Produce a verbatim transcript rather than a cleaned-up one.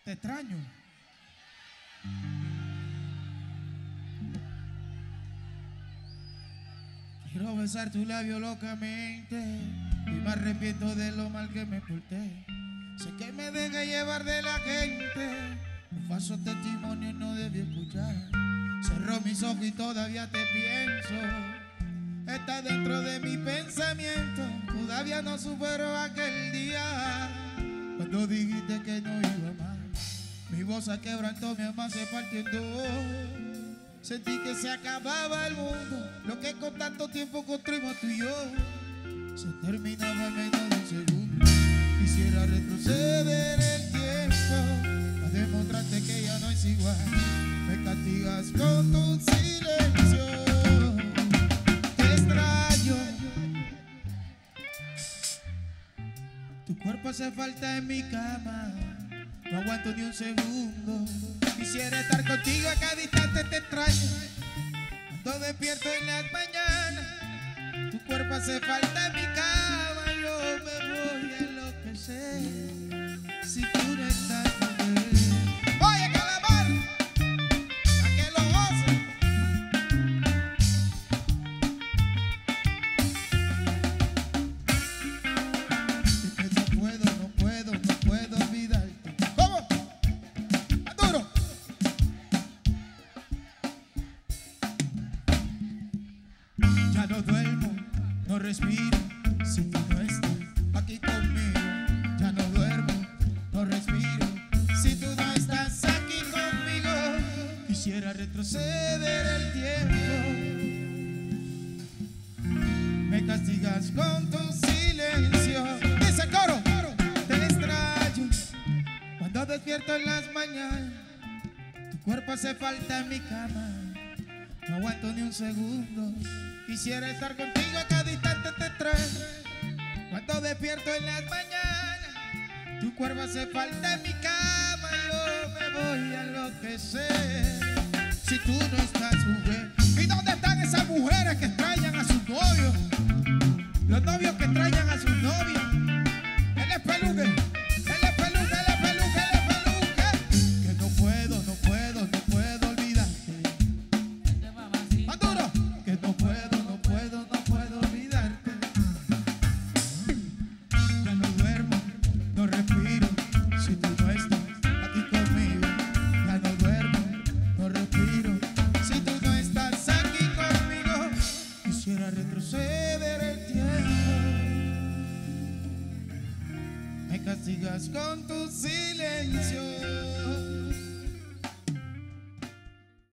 Te extraño. Quiero besar tu labio locamente y me arrepiento de lo mal que me porté. Sé que me deja llevar de la gente, un falso testimonio no debí escuchar. Cerró mis ojos y todavía te pienso. Está dentro de mi pensamiento. Todavía no supero aquel día cuando dijiste que no iba más. Mi voz se quebrantó, mi alma se partió en dos. Sentí que se acababa el mundo. Lo que con tanto tiempo construimos tú y yo se terminaba en menos de un segundo. Quisiera retroceder el tiempo a demostrarte que ya no es igual. Me castigas con tu silencio. Te extraño. Tu cuerpo hace falta en mi cama. No aguanto ni un segundo. Quisiera estar contigo a cada instante, te extraño. Cuando despierto en las mañanas, tu cuerpo hace falta en mi cama. Yo me voy a enloquecer si tú no estás con él. Oye, Calamar, a que lo goce. Es que no puedo, no puedo, no puedo olvidarte. ¿Cómo? ¡Duro! Ya no duermo, no respiro si tú no estás aquí conmigo. Ya no duermo, no respiro si tú no estás aquí conmigo. Quisiera retroceder el tiempo. Me castigas con tu silencio. Dice el coro. Te extraño cuando despierto en las mañanas. Tu cuerpo hace falta en mi cama. No aguanto ni un segundo. Quisiera estar contigo a cada instante, te extraño. Cuando despierto en las mañanas, tu cuerpo hace falta en mi cama. Yo me voy a enloquecer si tú no estás, mujer. ¿Y dónde están esas mujeres que extrañan a sus novios? Los novios que extrañan a sus novias. Él es peluque.